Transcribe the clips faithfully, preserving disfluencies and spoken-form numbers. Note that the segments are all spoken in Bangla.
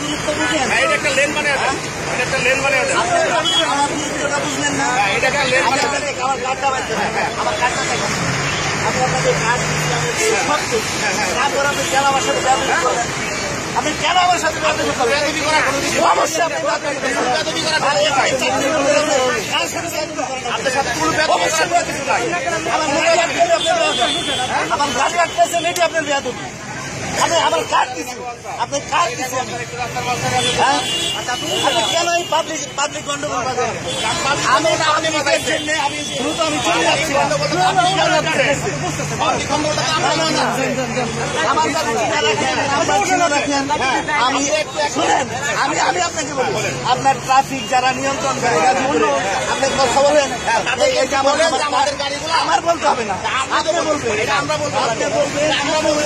গুরুত্ব বুঝেন? এটা একটা লেন মানে আছে, এটা একটা লেন মানে আছে। আমার গুরুত্বটা বুঝলেন না? এটা একটা লেন মানে আছে। আমার কার্ডটা বাড়ছে না, আমার কার্ডটা দেখেন। আমি আপনাদের কার্ড দিচ্ছি, আমি সব দিচ্ছি। তারপর আপনি কেন আমার সাথে ব্যবহার করলেন? আপনি কেন আমার সাথে ব্যবহার করলেন? বেয়াদবি করা কোনো কিছু অবশ্যই আপনি ব্যবহার করবেন। বেয়াদবি করা কোনো কিছু নাই। কার সাথে ব্যবহার করেন? আপনার সাথে কোনো বেয়াদবি করা কোনো কিছু নাই। আমার গাড়ি আটকেছে, আপনার বেয়াদবি। আমার গাড়ি আটকেছে, এটি আপনার বেয়াদবি। আমি আমার কার্ড দিচ্ছি, আপনি কার্ড দিচ্ছি আমি। হ্যাঁ? আপনি কেন এই পাবলিক পাবলিক গন্ডগোল বাজার? আমি পাবলিকের জন্য আমি দ্রুত আমি চলে যাচ্ছিলাম। আপনি কেন আটকেছেন? না, না, না। আমার কাছে চিঠা রাখেন, নাম্বার চিঠা রাখেন। আমি শুনেন, আমি আমি আপনাকে বলি, আপনার ট্রাফিক যারা নিয়ন্ত্রণ করে আপনি কথা বলেন, এটা আমার আমার বলতে হবে না, আপনি বলবেন, এটা আমরা বলবো, আপনি বলবেন, আমরা বলবো।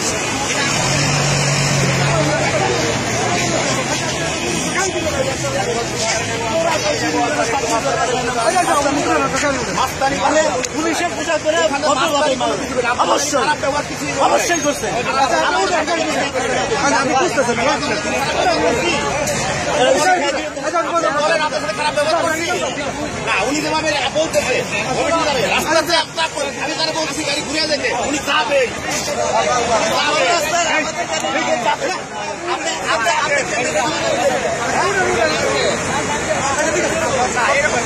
পুলিশের পোশাক করে অবশ্যই অবশ্যই করছে। আমি বুঝতেছেন না, উনি যেভাবে বলতেছে রাস্তাতে আমি তারা বলতেছি গাড়ি ঘুরে যেতে উনি যাবে এরকম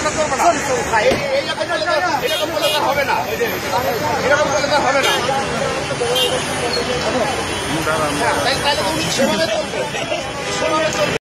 বলে হবে না, এরকম বলে হবে না। তাহলে উনি সেভাবে চলবে, সেভাবে চলবে।